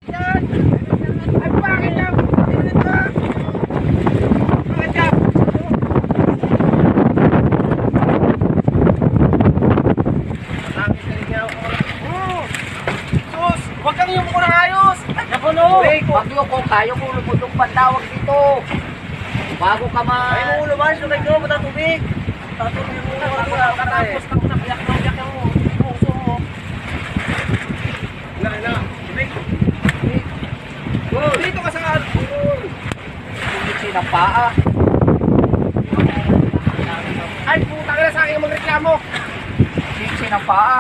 Yan! Ay, bakit lang? Bakit ka? Bakit ka? Sus! Huwag kang yung mukha ng ayos! Naku no! Bagyo ko, kayo ko lumutong pantawag dito. Bago ka man. Ay, mo ulo ba? Sunay ko, matatubig. Tatubig mo ulo. Katapos ka mo na piyak mo. Puso mo. Wala. Tubig. Dito ka sa ano. Kumiksi ng paa. Ay, puta ka na sa akin magreklamo. Kumiksi ng paa.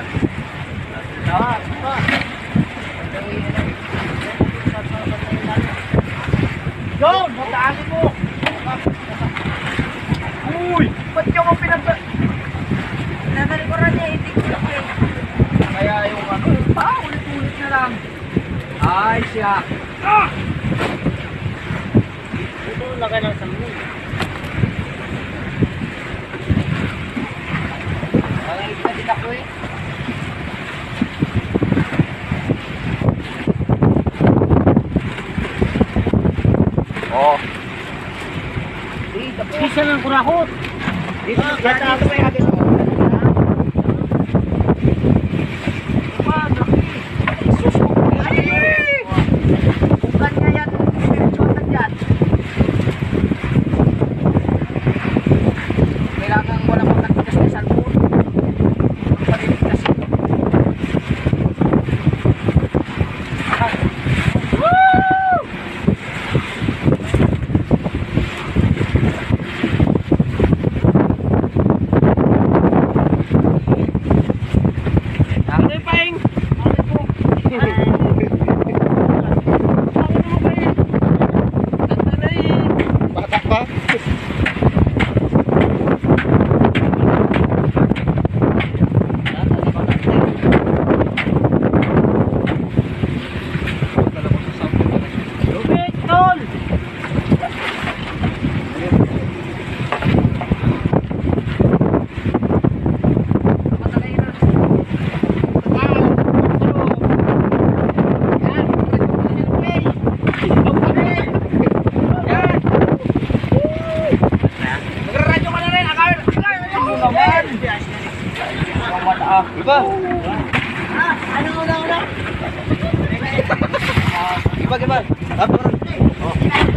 Yun! Mataasin mo! Uy! Ba't yung ang pinagda... Nakalikuran niya, hindi ko lang eh. Kaya yung ano, ulit-ulit na lang. Ay siya. Ito laki ng samin. Parang ito din ako eh. Oh. Isa ng kurakot. Dito may agad ako. Bukan niya yan. Spiritual yan. Kailangan wala mong nagtigas na cellphone. Paliligtas. Batak pa? Lubit, tol! Magraradyo ka na rin! Iba? Ano una? Iba.